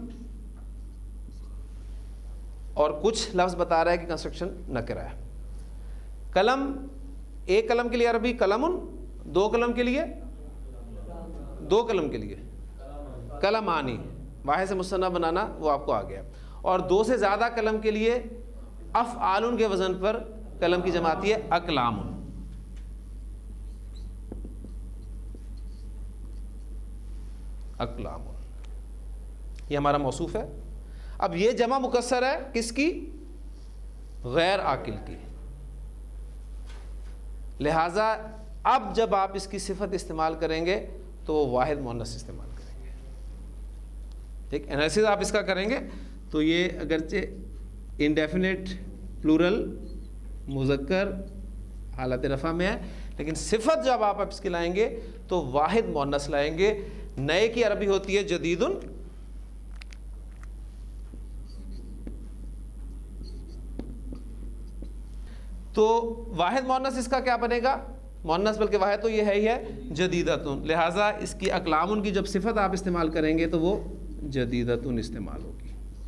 اور کچھ لفظ بتا رہا ہے کہ کنسٹرکشن نکرہ ہے. کلم ایک کلم کے لیے عربی کلمن، دو کلم کے لیے دو کلم کے لیے کلمانی، واحد سے مثنیٰ بنانا وہ آپ کو آ گیا، اور دو سے زیادہ کلم کے لیے افعالن کے وزن پر کلم کی جمع آتی ہے اقلامن. اقلامن یہ ہمارا موصوف ہے. اب یہ جمع مکسر ہے کس کی؟ غیر عاقل کی. لہذا اب جب آپ اس کی صفت استعمال کریں گے تو وہ واحد مؤنث استعمال کریں گے. ٹھیک، انالیسس آپ اس کا کریں گے تو یہ اگرچہ انڈیفینٹ پلورل مذکر حالت رفع میں ہے، لیکن صفت جب آپ اس کی لائیں گے تو واحد مؤنث لائیں گے. نئے کی عربی ہوتی ہے جدیدن، تو واحد مؤنث اس کا کیا بنے گا؟ مؤنث بلکہ واحد تو یہ ہے ہی ہے جدیدتن. لہٰذا اس کی اقلامن کی جب صفت آپ استعمال کریں گے تو وہ جدیدتن استعمال ہوگی.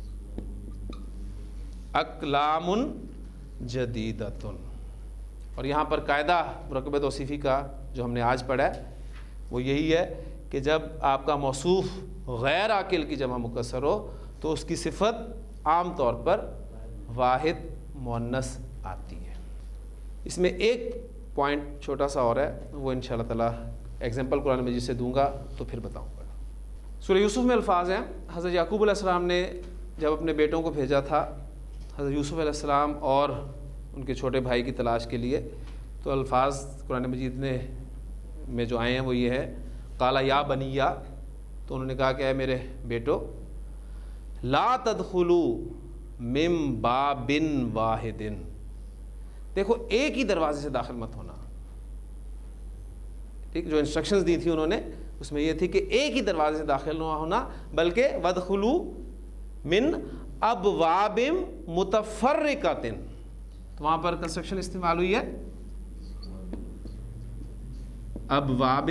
اقلامن جدیدتن. اور یہاں پر قاعدہ مرکب توصیفی کا جو ہم نے آج پڑھا ہے وہ یہی ہے کہ جب آپ کا موصوف غیر عاقل کی جمع مکسر ہو تو اس کی صفت عام طور پر واحد مؤنث آتی ہے. اس میں ایک پوائنٹ چھوٹا سا اور ہے، وہ انشاءاللہ تعالیٰ ایگزامپل قرآن مجید سے دوں گا تو پھر بتاؤں گا. سورہ یوسف میں الفاظ ہیں، حضرت یعقوب علیہ السلام نے جب اپنے بیٹوں کو بھیجا تھا حضرت یوسف علیہ السلام اور ان کے چھوٹے بھائی کی تلاش کے لیے، تو الفاظ قرآن مجید نے میں جو آئے ہیں وہ یہ ہے قالا یا بنیا، تو انہوں نے کہا کہ اے میرے بیٹو لا تدخلوا من باب واحد، دیکھو ایک ہی دروازے سے داخل مت ہونا. ٹھیک، جو انسٹرکشنز دی تھی انہوں نے اس میں یہ تھی کہ ایک ہی دروازے سے داخل نہ ہونا، بلکہ وادخلوا من ابواب متفرقۃ. تو وہاں پر کنسٹرکشن استعمال ہوئی ہے ابواب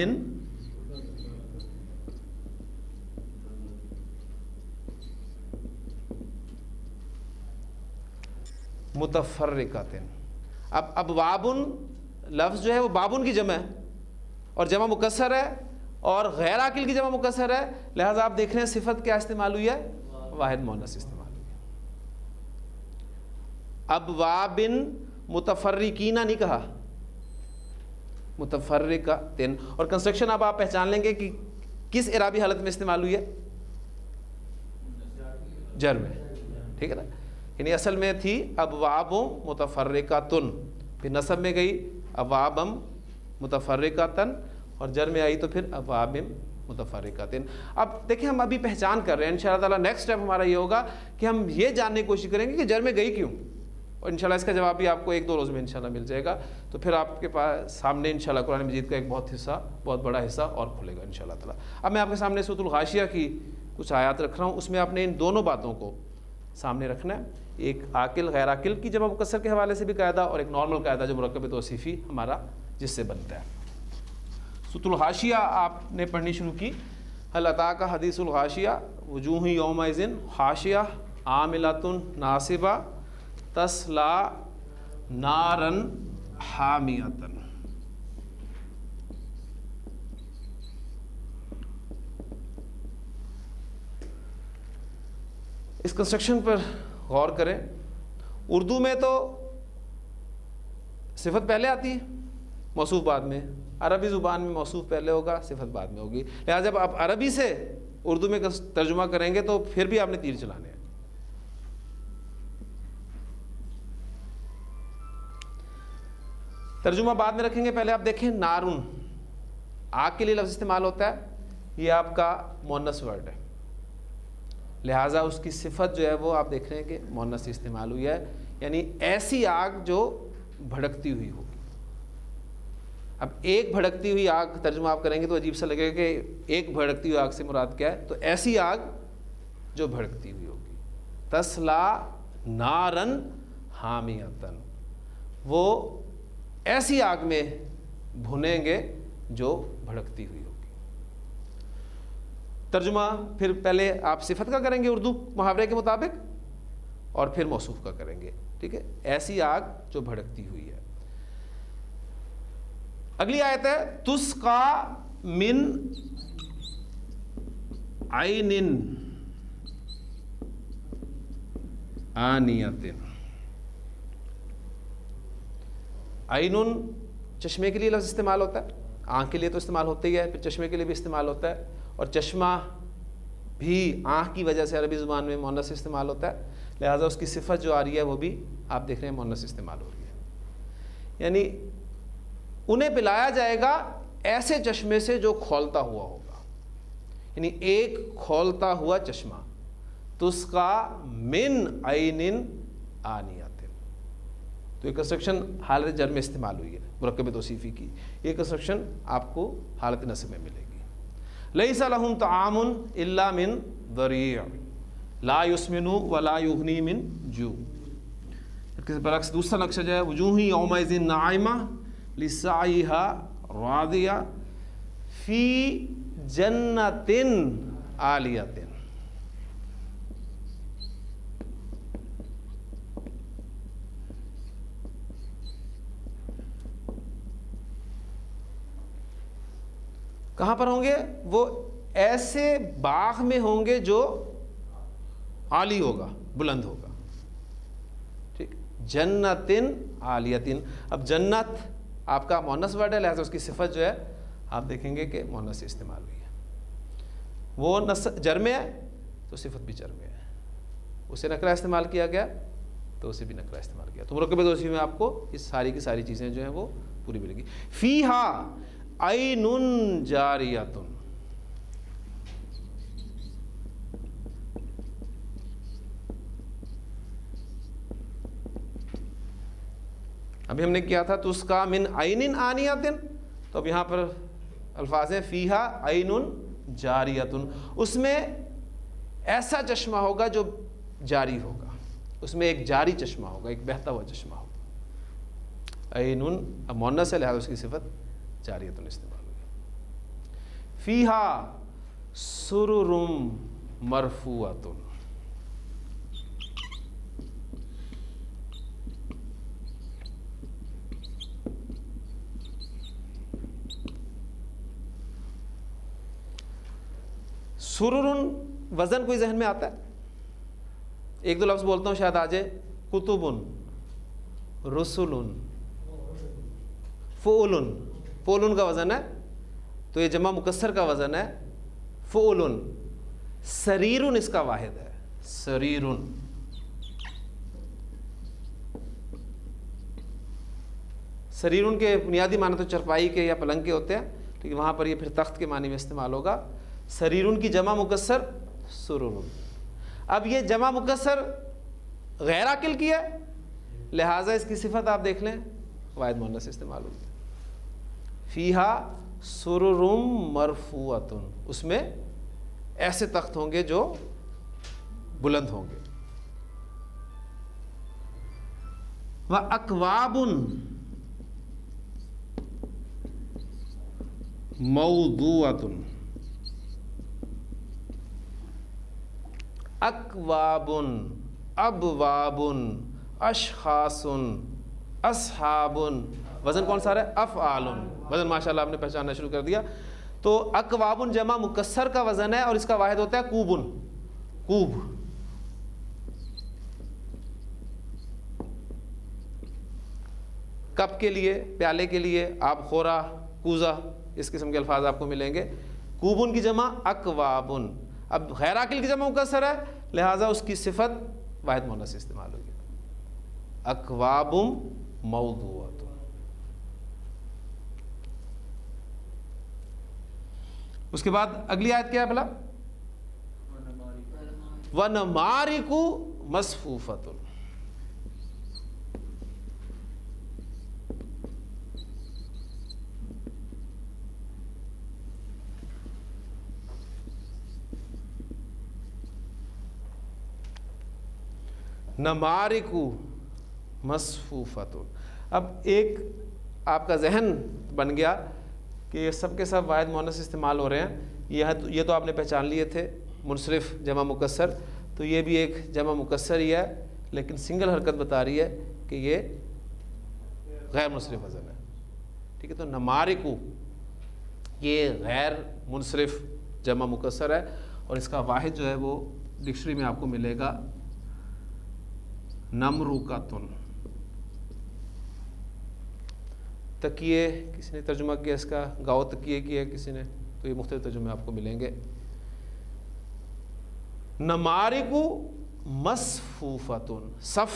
متفرقۃ. اب ابوابن لفظ جو ہے وہ بابن کی جمع ہے اور جمع مکسر ہے اور غیر عاقل کی جمع مکسر ہے، لہذا آپ دیکھ رہے ہیں صفت کیا استعمال ہوئی ہے؟ واحد مؤنث استعمال ہوئی ہے. ابواب متفرقین نہیں کہا، متفرقۃ. اور کنسٹرکشن اب آپ پہچان لیں گے کہ کس اعرابی حالت میں استعمال ہوئی ہے؟ جر میں. ٹھیک ہے نا، یعنی اصل میں تھی ابواب متفرقۃ، پھر نصب میں گئی ابواب متفرقۃ، اور جر میں آئی تو پھر ابواب متفرقۃ. اب دیکھیں ہم ابھی پہچان کر رہے ہیں، انشاءاللہ تعالیٰ نیکسٹ اسٹیپ ہمارا یہ ہوگا کہ ہم یہ جاننے کی کوشش کریں گے کہ جر میں گئی کیوں، اور انشاءاللہ اس کا جواب بھی آپ کو ایک دو روز میں انشاءاللہ مل جائے گا. تو پھر آپ کے پاس سامنے انشاءاللہ قرآن مجید کا ایک بہت حصہ بہت بڑا حصہ اور کھلے گا انشاءاللہ تعالیٰ. اب میں آپ کے سامنے سورۃ الغاشیہ کی کچھ آیات رکھ رہا ہوں، اس میں آپ نے ان دونوں باتوں کو سامنے رکھنا ہے، ایک عاقل غیر عاقل کی جمع مکسر کے حوالے سے بھی قاعدہ اور ایک نارمل قاعدہ جو مرکب توصیفی ہمارا جس سے بنتا ہے. سورۃ الغاشیہ آپ نے پڑھنی شروع کی. هل اتاک حدیث الغاشیہ وجوہ یومئذ خاشعہ عاملۃ ناصبہ تصلی نارا حامیۃ. اس کنسٹرکشن پر غور کریں. اردو میں تو صفت پہلے آتی ہے، موصوف بعد میں. عربی زبان میں موصوف پہلے ہوگا، صفت بعد میں ہوگی. لہٰذا جب آپ عربی سے اردو میں ترجمہ کریں گے تو پھر بھی آپ نے تیر چلانے ہیں. ترجمہ بعد میں رکھیں گے. پہلے آپ دیکھیں نارون، آگ کے لیے لفظ استعمال ہوتا ہے، یہ آپ کا مؤنث ورڈ ہے، لہٰذا اس کی صفت جو ہے وہ آپ دیکھ رہے ہیں کہ مؤنث استعمال ہوئی ہے، یعنی ایسی آگ جو بھڑکتی ہوئی ہوگی. اب ایک بھڑکتی ہوئی آگ ترجمہ آپ کریں گے تو عجیب سا لگے گا کہ ایک بھڑکتی ہوئی آگ سے مراد کیا ہے، تو ایسی آگ جو بھڑکتی ہوئی ہوگی. تسلا نارن حامیتن، وہ ایسی آگ میں بھنیں گے جو بھڑکتی ہوئی ہوگی۔ ترجمہ پھر پہلے آپ صفت کا کریں گے اردو محاورے کے مطابق اور پھر موصوف کا کریں گے، ٹھیک ہے؟ ایسی آگ جو بھڑکتی ہوئی ہے۔ اگلی آیت ہے تسقا من عین آنیۃ۔ عین چشمے کے لیے لفظ استعمال ہوتا ہے، آنکھ کے لیے تو استعمال ہوتا ہی ہے، پھر چشمے کے لیے بھی استعمال ہوتا ہے، اور چشمہ بھی آنکھ کی وجہ سے عربی زبان میں مؤنث استعمال ہوتا ہے، لہٰذا اس کی صفت جو آ رہی ہے وہ بھی آپ دیکھ رہے ہیں مؤنث استعمال ہو رہی ہے، یعنی انہیں پلایا جائے گا ایسے چشمے سے جو کھولتا ہوا ہوگا، یعنی ایک کھولتا ہوا چشمہ، تسقا من عین آنیۃ۔ تو یہ کنسٹرکشن حالت جر میں استعمال ہوئی ہے، مرکب توصیفی کی، یہ کنسٹرکشن آپ کو حالت نصب میں ملے گی۔ لیس لہم طعام الا من ضریع لا یسمن ولا یغنی من جوع۔ اس کے برعکس دوسرا نقشہ جو ہے وجوہ یومئذ ناعمہ لسعیہا راضیہ فی جنۃ عالیۃ۔ کہاں پر ہوں گے؟ وہ ایسے باغ میں ہوں گے جو عالی ہوگا، بلند ہوگا، ٹھیک؟ جنت عالیۃ۔ اب جنت آپ کا مؤنث ورڈ ہے، لہٰذا اس کی صفت جو ہے آپ دیکھیں گے کہ مؤنث سے استعمال ہوئی ہے، وہ جر میں ہے تو صفت بھی جر میں ہے، اسے نکرہ استعمال کیا گیا تو اسے بھی نکرہ استعمال کیا، تو مرکب توصیفی میں آپ کو اس ساری کی ساری چیزیں جو ہیں وہ پوری ملیں گی۔ فیہا عین جاریۃ۔ ابھی ہم نے کیا تھا تسقا من عین آنیۃ، تو اب یہاں پر الفاظ ہیں فیہا عین جاریۃ، اس میں ایسا چشمہ ہوگا جو جاری ہوگا، اس میں ایک جاری چشمہ ہوگا، ایک بہتا ہوا چشمہ ہوگا۔ عین اب مؤنث ہے لہٰذا اس کی صفت جاریۃ استعمال ہوئی۔ فیہا سرر مرفوعۃ۔ سرر وزن کوئی ذہن میں آتا ہے؟ ایک دو لفظ بولتا ہوں شاید آ جائے، کتب، رسل، فعل۔ فعل کا وزن ہے تو یہ جمع مکسر کا وزن ہے فعل۔ سریر اس کا واحد ہے، سریر۔ سریر کے بنیادی معنی تو چرپائی کے یا پلنگ کے ہوتے ہیں، لیکن وہاں پر یہ پھر تخت کے معنی میں استعمال ہوگا۔ سریر کی جمع مکسر سرور۔ اب یہ جمع مکسر غیر عاقل کی ہے، لہٰذا اس کی صفت آپ دیکھ لیں واحد مؤنث استعمال ہوگی۔ فیہا سرر مرفوعۃ، اس میں ایسے تخت ہوں گے جو بلند ہوں گے۔ وَأَكْوَابٌ موضوعۃ۔ اکواب، ابواب، اشخاص، اصحاب، وزن کون سا رہا ہے؟ افعال۔ وزن ماشاءاللہ آپ نے پہچاننا شروع کر دیا۔ تو اکواب جمع مکسر کا وزن ہے اور اس کا واحد ہوتا ہے کوبن، کوب۔ کپ کے لیے، پیالے کے لیے آپ خورا، کوزہ، اس قسم کے الفاظ آپ کو ملیں گے۔ کوبن کی جمع اکوابن۔ اب غیر عاقل کی جمع مکسر ہے لہٰذا اس کی صفت واحد مؤنث استعمال ہوگی، اکواب موضوعۃ۔ اس کے بعد اگلی آیت کیا ہے بھلا؟ وَنَمَارِقُ مَصْفُوفَةٌ۔ نمارق مصفوفۃ۔ اب ایک آپ کا ذہن بن گیا کہ سب کے سب واحد مؤنث استعمال ہو رہے ہیں، یہ یہ تو آپ نے پہچان لیے تھے منصرف جمع مکسر، تو یہ بھی ایک جمع مکسر ہی ہے، لیکن سنگل حرکت بتا رہی ہے کہ یہ غیر منصرف وزن ہے، ٹھیک ہے۔ تو نمارکو یہ غیر منصرف جمع مکسر ہے، اور اس کا واحد جو ہے وہ ڈکشنری میں آپ کو ملے گا نمروکاتن۔ تکیے کسی نے ترجمہ کیا اس کا، گاؤ تکیے کیا کسی نے، تو یہ مختلف ترجمے آپ کو ملیں گے۔ نمارکو مصفوفتن، صف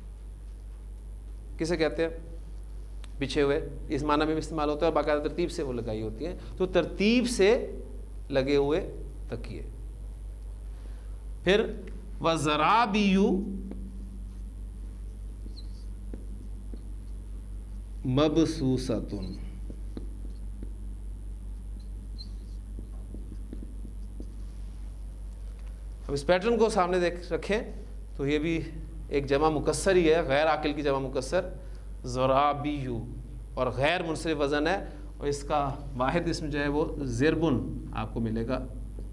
کسے کہتے ہیں؟ بچھے ہوئے، اس معنی میں بھی استعمال ہوتا ہے، اور باقاعدہ ترتیب سے وہ لگائی ہوتی ہیں، تو ترتیب سے لگے ہوئے تکیے۔ پھر وزرابیو مبسوستن، اب اس پیٹرن کو سامنے دیکھ رکھیں تو یہ بھی ایک جمع مکسر ہی ہے، غیر عاقل کی جمع مکسر زرابیو، اور غیر منصرف وزن ہے، اور اس کا واحد اسم جو ہے وہ زربن آپ کو ملے گا۔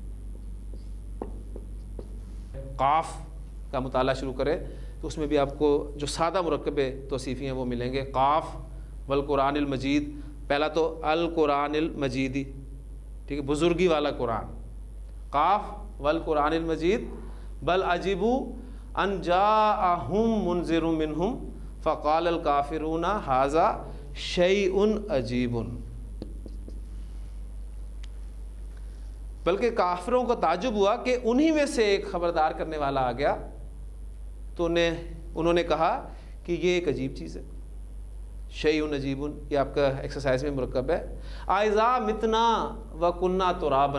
قاف کا مطالعہ شروع کرے تو اس میں بھی آپ کو جو سادہ مرکب توصیفی ہیں وہ ملیں گے۔ قاف والقرآن المجید، پہلا تو القرآن المجیدی، ٹھیک ہے، بزرگی والا قرآن۔ قاف والقرآن المجید، بل عجبوا ان جاءہم منذر منہم فقال الکافرون ھذا شیء عجیب، بلکہ کافروں کو تعجب ہوا کہ انہی میں سے ایک خبردار کرنے والا آ گیا، تو انہیں انہوں نے کہا کہ یہ ایک عجیب چیز ہے۔ شیء عجیب یہ آپ کا ایکسرسائز میں مرکب ہے۔ اذا متنا وکنا ترابا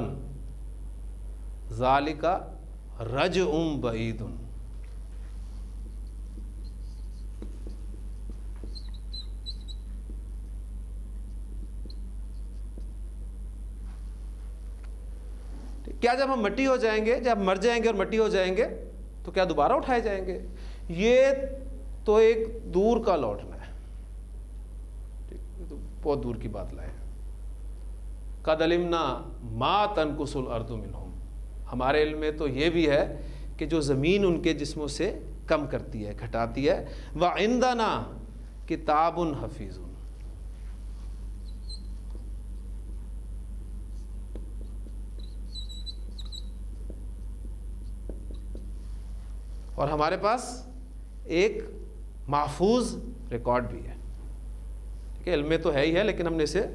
ذالک رجع بعید، کیا جب ہم مٹی ہو جائیں گے، جب مر جائیں گے اور مٹی ہو جائیں گے تو کیا دوبارہ اٹھائے جائیں گے؟ یہ تو ایک دور کا لوٹنا ہے، تو بہت دور کی بات لائے۔ قد علمنا ما تنقص الارض منہم، ہمارے علم میں تو یہ بھی ہے کہ جو زمین ان کے جسموں سے کم کرتی ہے، گھٹاتی ہے۔ وعندنا کتاب حفیظ، اور ہمارے پاس ایک محفوظ ریکارڈ بھی ہے، ٹھیک ہے، علم میں تو ہے ہی ہے، لیکن ہم نے اسے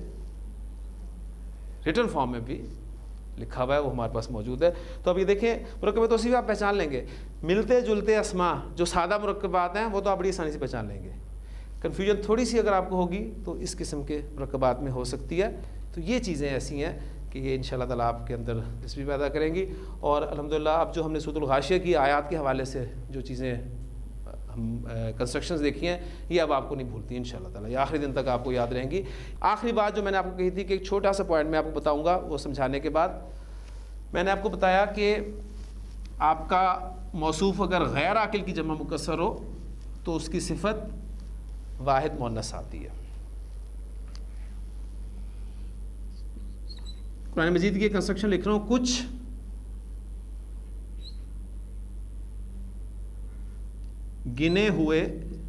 ریٹن فارم میں بھی لکھا ہوا ہے، وہ ہمارے پاس موجود ہے۔ تو اب یہ دیکھیں مرکب توصیفی آپ پہچان لیں گے، ملتے جلتے اسما جو سادہ مرکبات ہیں وہ تو آپ بڑی آسانی سے پہچان لیں گے، کنفیوژن تھوڑی سی اگر آپ کو ہوگی تو اس قسم کے مرکبات میں ہو سکتی ہے۔ تو یہ چیزیں ایسی ہیں کہ یہ انشاءاللہ تعالیٰ آپ کے اندر دلچسپی پیدا کریں گی، اور الحمدللہ اب جو ہم نے سورۃ الغاشیہ کی آیات کے حوالے سے جو چیزیں ہم کنسٹرکشنز دیکھی ہیں یہ اب آپ کو نہیں بھولتی انشاءاللہ تعالیٰ، یہ آخری دن تک آپ کو یاد رہیں گی۔ آخری بات جو میں نے آپ کو کہی تھی کہ ایک چھوٹا سا پوائنٹ میں آپ کو بتاؤں گا، وہ سمجھانے کے بعد میں نے آپ کو بتایا کہ آپ کا موصوف اگر غیر عاقل کی جمع مکسر ہو تو اس کی صفت واحد مؤنث آتی ہے۔ قرآن مجید کی کنسٹرکشن لکھ رہا ہوں، کچھ گنے ہوئے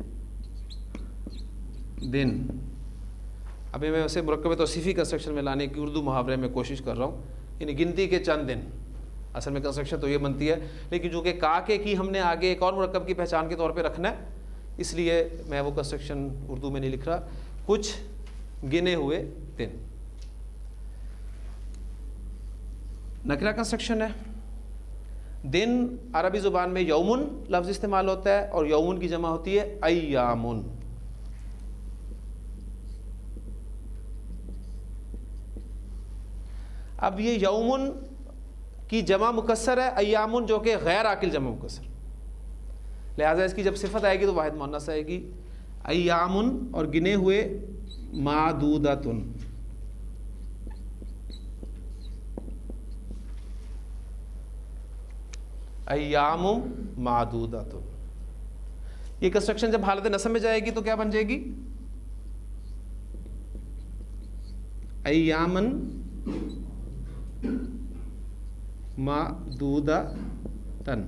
دن، ابھی میں اسے مرکب توصیفی کنسٹرکشن میں لانے کی اردو محاورے میں کوشش کر رہا ہوں، یعنی گنتی کے چند دن، اصل میں کنسٹرکشن تو یہ بنتی ہے، لیکن جو کہ کا کے کی ہم نے آگے ایک اور مرکب کی پہچان کے طور پہ رکھنا ہے، اس لیے میں وہ کنسٹرکشن اردو میں نہیں لکھ رہا۔ کچھ گنے ہوئے دن نکرہ کنسٹرکشن ہے۔ دن عربی زبان میں یومن لفظ استعمال ہوتا ہے، اور یومن کی جمع ہوتی ہے ایامن۔ اب یہ یومن کی جمع مکسر ہے، ایامن جو کہ غیر عاقل جمع مکسر، لہذا اس کی جب صفت آئے گی تو واحد مؤنث آئے گی۔ ایامن اور گنے ہوئے معدودتن، ایام معدودتن، یہ کنسٹرکشن جب حالت نصب میں جائے گی تو کیا بن جائے گی؟ ایامن معدودتن،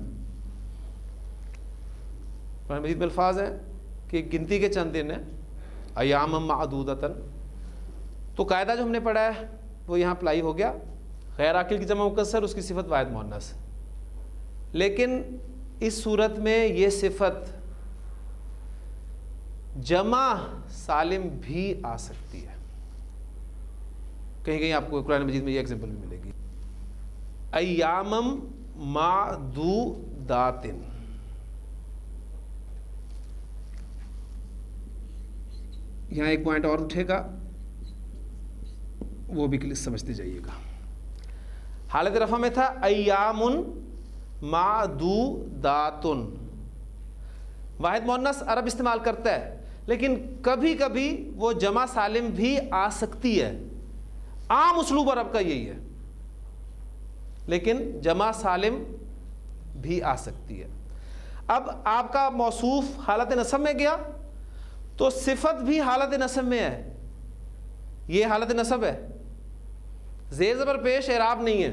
قرآن مجید میں الفاظ ہیں کہ گنتی کے چند دن ہیں، ایام معدودتن. تو قاعدہ جو ہم نے پڑھا ہے وہ یہاں اپلائی ہو گیا. غیر عاقل کی جمع مکسر، اس کی صفت واحد مؤنث. لیکن اس صورت میں یہ صفت جمع سالم بھی آ سکتی ہے. کہیں کہیں آپ کو قرآن مجید میں یہ ایگزامپل بھی ملے گی. ایامم معدوداتن، یہاں ایک پوائنٹ اور اٹھے گا، وہ بھی سمجھتے جائیے گا. حالت رفع میں تھا ایام معدوداتن. واحد مؤنث عرب استعمال کرتا ہے، لیکن کبھی کبھی وہ جمع سالم بھی آ سکتی ہے. عام اسلوب عرب کا یہی ہے، لیکن جمع سالم بھی آ سکتی ہے. اب آپ کا موصوف حالت نصب میں گیا تو صفت بھی حالت نصب میں ہے. یہ حالت نصب ہے، زیر زبر پیش اعراب نہیں ہے.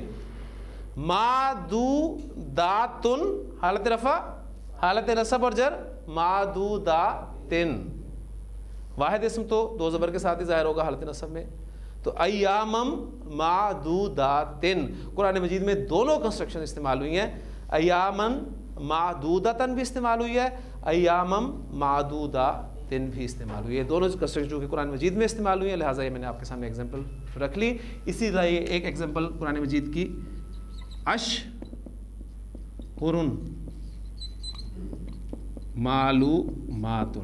معدوداتن حالت رفع، حالت نصب اور جر معدوداتن. واحد اسم تو دو زبر کے ساتھ ہی ظاہر ہوگا حالت نصب میں. تو ایامم معدوداتن، قرآن مجید میں دونوں کنسٹرکشن استعمال ہوئی ہیں. ایامن معدودتن بھی استعمال ہوئی ہے، ایامم معدوداتن بھی استعمال ہوئی ہے. دونوں کنسٹرکشن جو کہ قرآن مجید میں استعمال ہوئی ہیں، لہٰذا یہ میں نے آپ کے سامنے ایگزامپل رکھ لی. اسی طرح یہ ایک ایگزامپل قرآن مجید کی اشہر معلوماتن،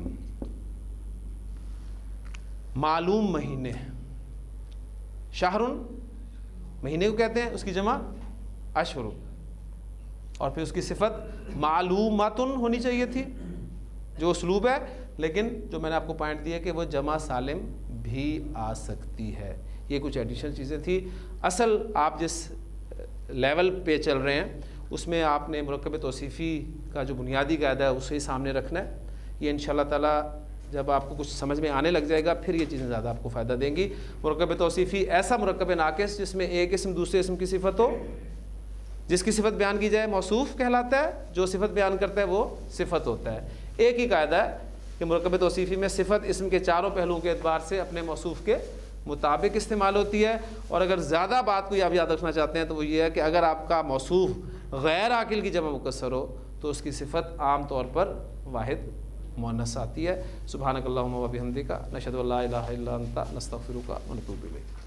معلوم مہینے. شہر مہینے کو کہتے ہیں، اس کی جمع اشہر، اور پھر اس کی صفت معلوماتن ہونی چاہیے تھی جو اسلوب ہے. لیکن جو میں نے آپ کو پوائنٹ دیا کہ وہ جمع سالم بھی آ سکتی ہے. یہ کچھ ایڈیشنل چیزیں تھیں. اصل آپ جس لیول پہ چل رہے ہیں اس میں آپ نے مرکب توصیفی کا جو بنیادی قاعدہ ہے اسے ہی سامنے رکھنا ہے. یہ انشاءاللہ تعالیٰ جب آپ کو کچھ سمجھ میں آنے لگ جائے گا پھر یہ چیزیں زیادہ آپ کو فائدہ دیں گی. مرکب توصیفی ایسا مرکب ناقص جس میں ایک اسم دوسرے اسم کی صفت ہو، جس کی صفت بیان کی جائے موصوف کہلاتا ہے، جو صفت بیان کرتا ہے وہ صفت ہوتا ہے. ایک ہی قاعدہ ہے کہ مرکب توصیفی میں صفت اسم کے چاروں پہلوؤں کے اعتبار سے اپنے موصوف کے مطابق استعمال ہوتی ہے. اور اگر زیادہ بات کو آپ یاد رکھنا چاہتے ہیں تو وہ یہ ہے کہ اگر آپ کا موصوف غیر عاقل کی جمع مکسر ہو تو اس کی صفت عام طور پر واحد مؤنث آتی ہے. سبحانک اللہم و بحمدک، نشہد ان لا الہ الا انت، نستغفرک و نتوب الیک.